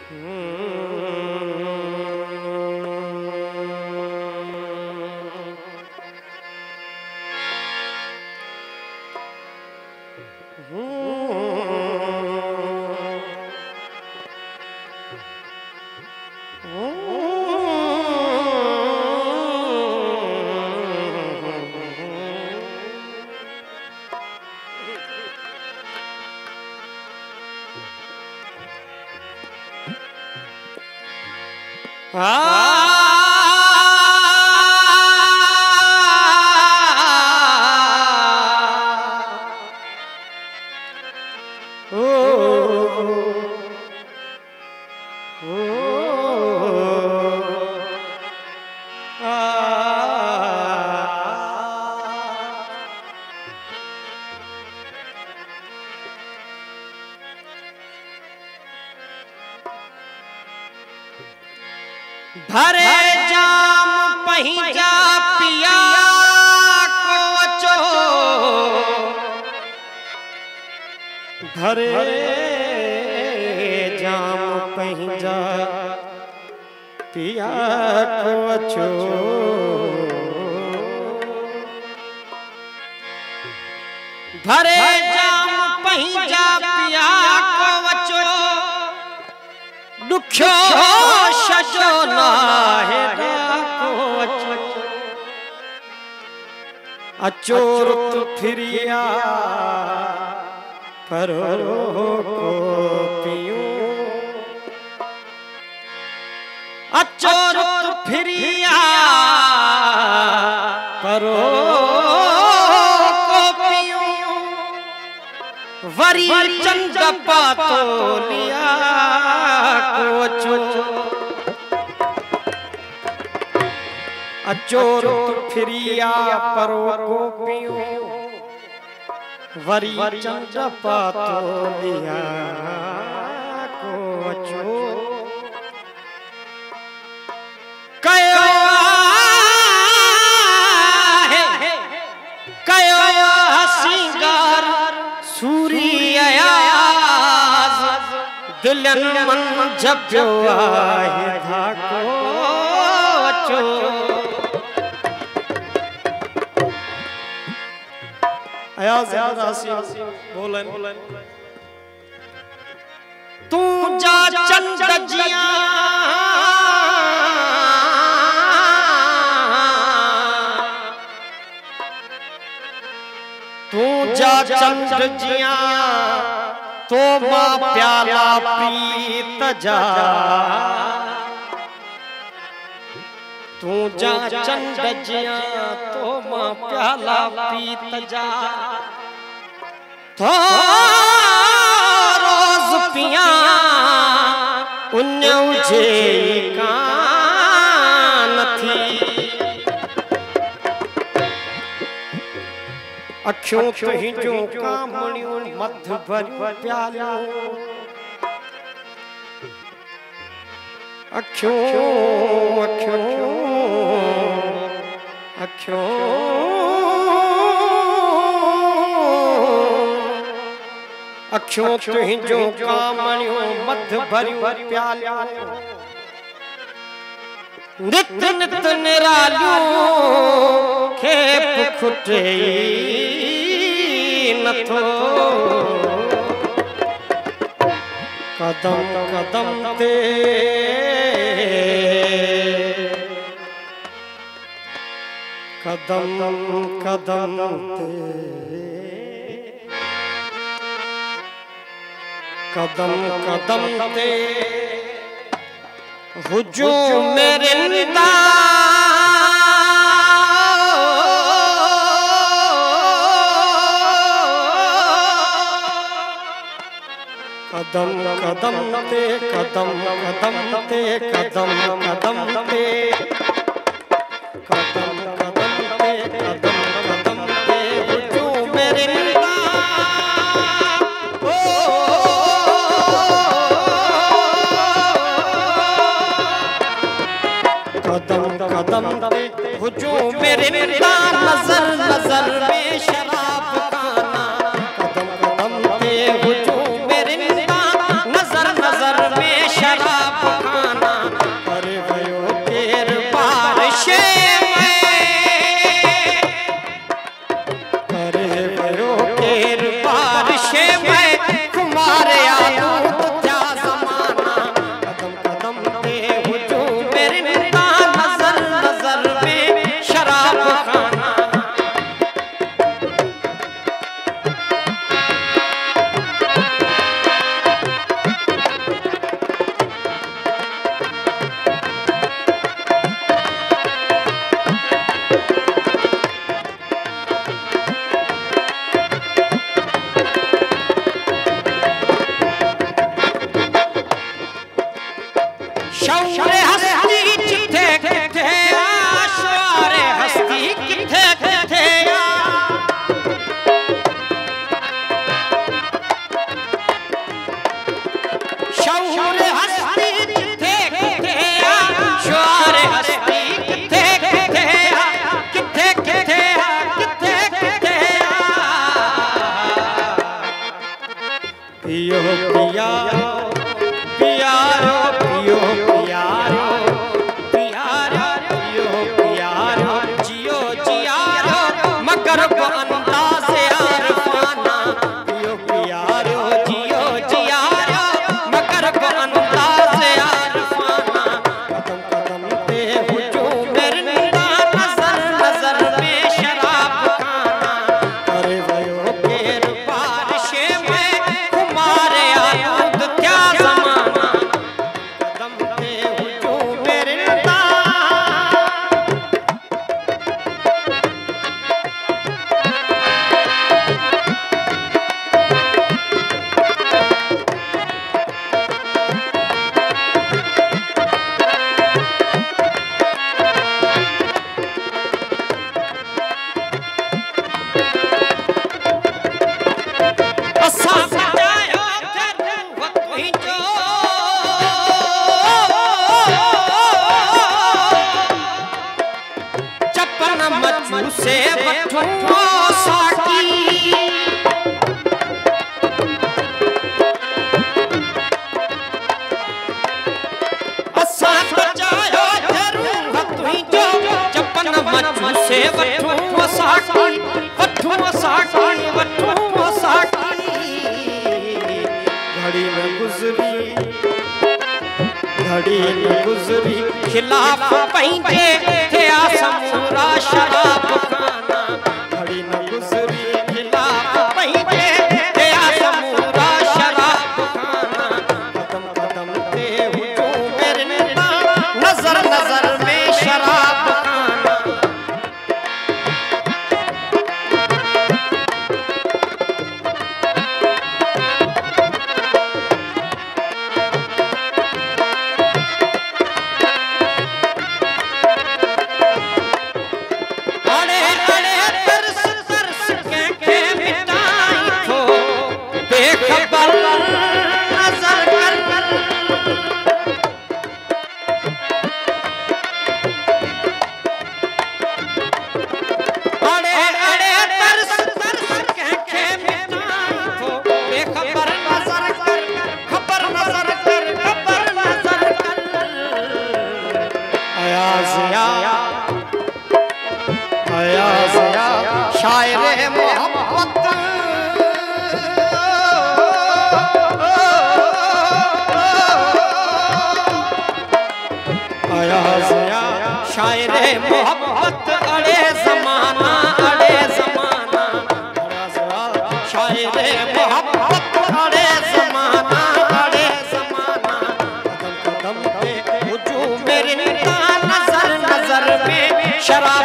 भरे जाम पहिजा पिया को अचो, भरे जाम पहिजा पिया को अचो, भरे जाम पहिजा पिया को अचो, दुख्यो शजो नाहे को अचो, अचो रुत फिरिया परो को पियूं, अचो रुत फिरिया परो को पियूं, वरी चंद पातो लिया को अचो, अचो रुत फिरिया परो को पियूं, वरी चंद पातो लिया को अचो, कयो आहे कयो हसीगार सूरी अयाज, दिलन मन जप्यो आहे धाको अचो, अयाज बोलन तू जा चंद जिया तू जा चंद जिया तो मां प्याला पीत जा, तू जा चंद जिया तो मां प्याला पीत जा, तो रोज पिया उन्यों जे कान थी, अखियों तुहिंजो कामणियों मध भरियो प्यालो, अखियों अखियों अखियों अखियों तुहिंजो कामणियों मध भरियो प्यालो, नित नित निरालियों खेप खुटे नथो, कदम कदम ते कदम कदम ते कदम कदम ते हुजूम मेरे निदा, कदम कदम ते कदम कदम ते कदम कदम ते कदम कदम ते कदम कदम ते हुजूम मेरे निदा, कदम कदम ते हुजूम मेरे निदा, नजर नजर में शराब खाना, कदम कदम ते हुजूम मेरे निदा, नजर नजर में शराब शौरे हस्ती किथे किथे शौरे हस्ती किथे किथे शौरे हस्ती किथे किथे शौरे हस्ती किथे किथे किथे किथे किथे किथे पियो पिया पियारो पियो पियारो पियारो पियो पियारो जियो जियारो मगर अंदाज़ आरफाना पियो पियारो जियो जियारो मगर अंदाज़ आरफाना कदम कदम पे हुजूम रिंदा नजर नजर में शराब खाना अरे वयो केर बारिशे में कुमारे आलूद क्या जमाना कदम पे हुजूम रिंदा असा बजायो वही जो चपन मचू से बठू साकी असा बजायो वही जो चपन मचू से बठू साकी बठू साकी बठू साकी घड़ी में गुजरी खिलाफ पंहिंजे थिया समूरा शराब खाना घड़ी में गुजरी खिलाफ पंहिंजे थिया समूरा शराब खाना कदम कदम ते हुजूम रिंदा नजर नजर में शराब खाना अड़े अड़े तरस तरस के मिटाई थो बेखबर नजर कर अड़े अड़े तरस तरस के मिटाई थो बेखबर नजर कर खबर नजर कर खबर नजर कर आया ज़िया शायर मोहब्बत आया ज़िया शायर मोहब्बत अड़े ज़माना शायर मोहब्बत अड़े ज़माना कदम कदम पे हुजूम रिंदा नजर नजर में शराब